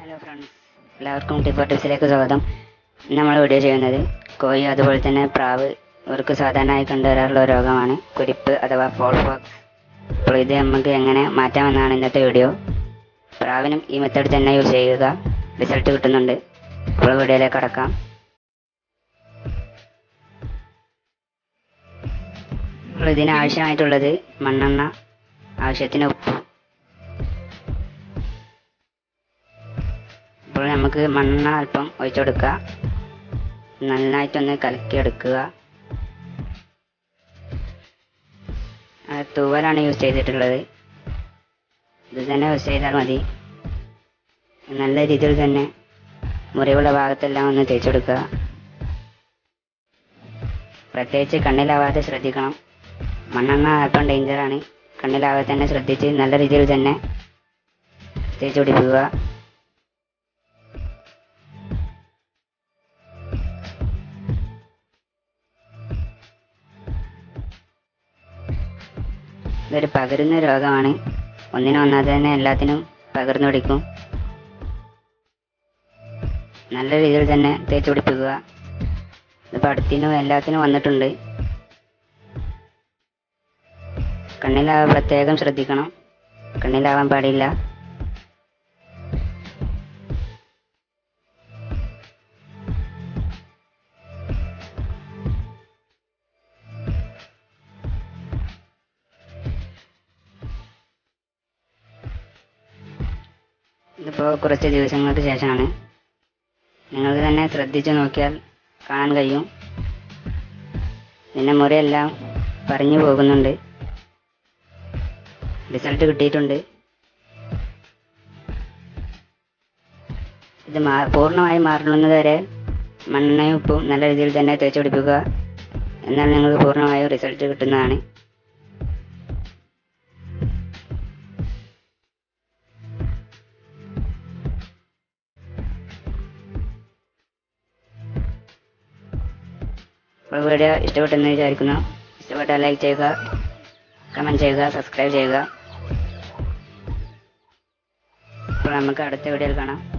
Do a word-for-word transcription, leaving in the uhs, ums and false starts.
Hello friends, എല്ലാവർക്കും tipper ടിപ്സിലേക്ക് സ്വാഗതം. നമ്മൾ വീഡിയോ ചെയ്യുന്നത് കോഴി അതുപോലെ തന്നെ പ്രാവ് ഇവർക്ക് സാധാരണയായി കണ്ടുവരാറുള്ള ഒരു രോഗമാണ് കുരിപ്പ് അഥവാ ഫോൾ പോക്സ്. അപ്പോൾ ഇത് നമുക്ക് എങ്ങനെ മാറ്റാമെന്നാണ് ഇന്നത്തെ വീഡിയോ. പ്രാവിനും ഈ മെത്തേഡ് തന്നെ യൂസ് ചെയ്യുക, റിസൾട്ട് കിട്ടുന്നുണ്ട്. അപ്പോൾ വീഡിയോയിലേക്ക് കടക്കാം. അപ്പോൾ ഇതിന് ആവശ്യമായിട്ടുള്ളത് മണ്ണെണ്ണ, ആവശ്യത്തിന് ഉപ്പ്. അപ്പോൾ നമുക്ക് മണ്ണെണ്ണ അല്പം ഒഴിച്ചു കൊടുക്കുക, നന്നായിട്ടൊന്ന് കലക്കിയെടുക്കുക. തൂവലാണ് യൂസ് ചെയ്തിട്ടുള്ളത്, ഇത് തന്നെ യൂസ് ചെയ്താൽ മതി. നല്ല രീതിയിൽ തന്നെ മുറിവുള്ള ഭാഗത്തെല്ലാം ഒന്ന് തേച്ചു കൊടുക്കുക. പ്രത്യേകിച്ച് കണ്ണിലാവാതെ ശ്രദ്ധിക്കണം, മണ്ണെണ്ണ അല്പം ഡേഞ്ചറാണ്. കണ്ണിലാവാതെ തന്നെ ശ്രദ്ധിച്ച് നല്ല രീതിയിൽ തന്നെ തേച്ചു പിടിപ്പിക്കുക. ഇതൊരു പകരുന്ന രോഗമാണ്, ഒന്നിനും ഒന്നാതെ തന്നെ എല്ലാത്തിനും പകർന്നു പിടിക്കും. നല്ല രീതിയിൽ തന്നെ തേച്ചു പിടിപ്പിക്കുക. ഇത് പടത്തിനും എല്ലാത്തിനും വന്നിട്ടുണ്ട്. കണ്ണിലാവാൻ പ്രത്യേകം ശ്രദ്ധിക്കണം, കണ്ണിലാവാൻ പാടില്ല. ഇതിപ്പോൾ കുറച്ച് ദിവസങ്ങൾക്ക് ശേഷമാണ്. നിങ്ങൾക്ക് തന്നെ ശ്രദ്ധിച്ചു നോക്കിയാൽ കാണാൻ കഴിയും. പിന്നെ മുറിയെല്ലാം പറഞ്ഞു പോകുന്നുണ്ട്. റിസൾട്ട് കിട്ടിയിട്ടുണ്ട്. ഇത് മാ പൂർണ്ണമായി മാറുന്നത് വരെ മണ്ണെണ്ണയും ഉപ്പും നല്ല രീതിയിൽ തന്നെ തേച്ചു പിടിപ്പിക്കുക. എന്നാൽ നിങ്ങൾക്ക് പൂർണ്ണമായും റിസൾട്ട് കിട്ടുന്നതാണ്. അപ്പോൾ വീഡിയോ ഇഷ്ടപ്പെട്ടെന്ന് വിചാരിക്കുന്നു. ഇഷ്ടപ്പെട്ടാൽ ലൈക്ക് ചെയ്യുക, കമൻറ്റ് ചെയ്യുക, സബ്സ്ക്രൈബ് ചെയ്യുക. അപ്പോൾ നമുക്ക് അടുത്ത വീഡിയോയിൽ കാണാം.